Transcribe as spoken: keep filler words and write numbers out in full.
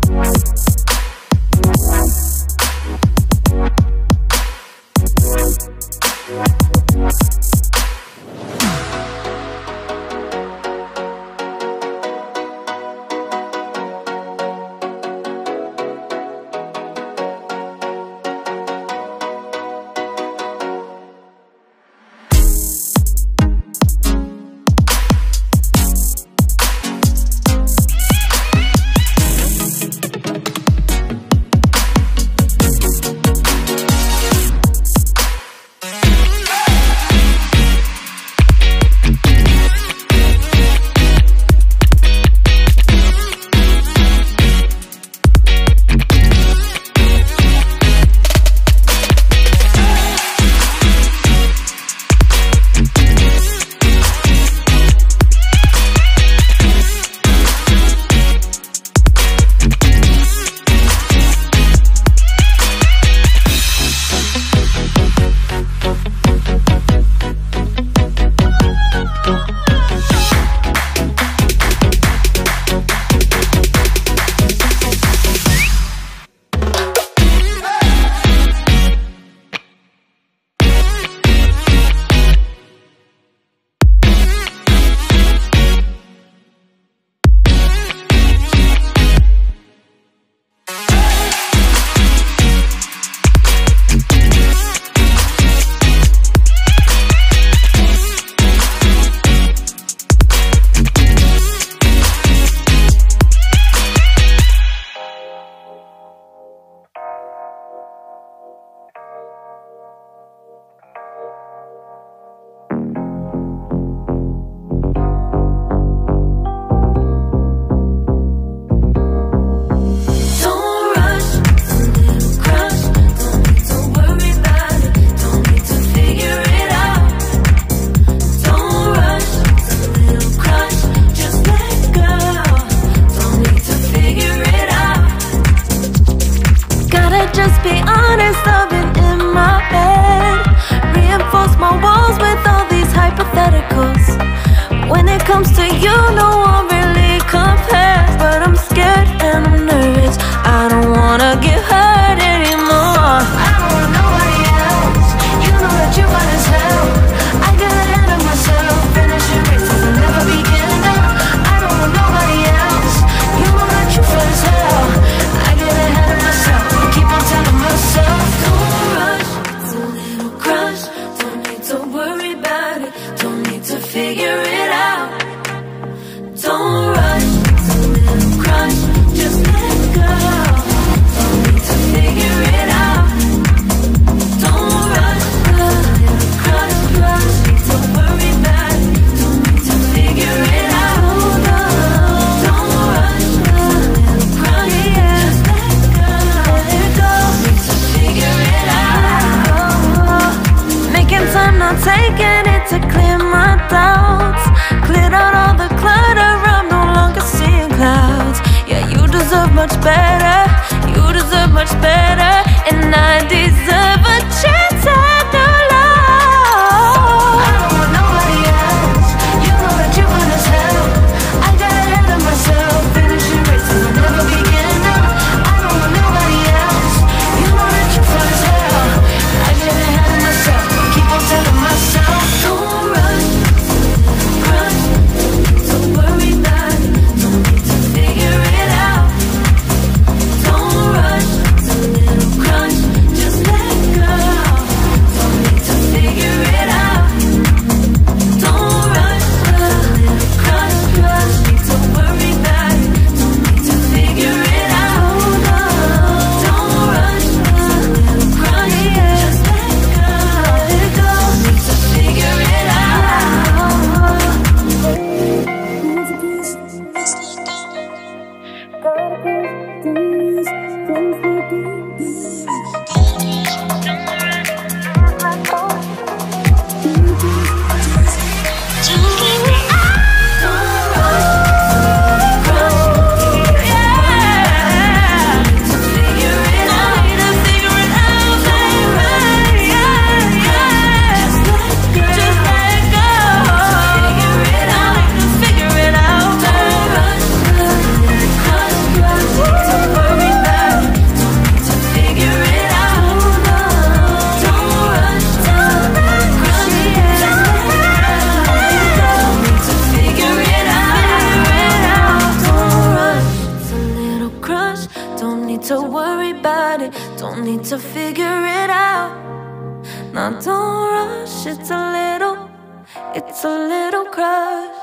comes to you, no one really compares. But I'm scared and I'm nervous, I don't wanna get hurt anymore. I don't want nobody else, you know that you're fine as hell. I got ahead of myself, finishing races and never begin now. I don't want nobody else, you know that you're fine as hell. I get ahead of myself, keep on telling myself, don't rush, it's a little crush. Don't need to worry about it, don't need to figure it out. Don't rush, it's a little crush, just let go. Don't need to figure it out. Don't rush, a little crush, crush. Don't worry about it, don't need to figure it out. Don't rush, a little crush, just let go. Let go, need to figure it out. Making time, not taking it to clear my doubts. Cleared out all the clutter, I'm no longer seeing clouds. Yeah, you deserve much better, you deserve much better, and I deserve a chance at new love. I don't want nobody else, you know that you're fine as hell. I got ahead of myself, finishing races will never begin now. I don't want nobody else, you know that you're fine as hell. I get ahead of myself, keep on telling myself, don't rush. Don't worry about it, don't need to figure it out. Don't rush, it's a little crush, just let go. Don't need to figure it out. Don't rush, a little crush, crush. Don't worry about it, don't need to figure it out. Don't rush, a little crush, just let go. Let go, need to figure it out. Don't Don't need to worry about it, don't need to figure it out. Now don't rush, it's a little, it's a little crush.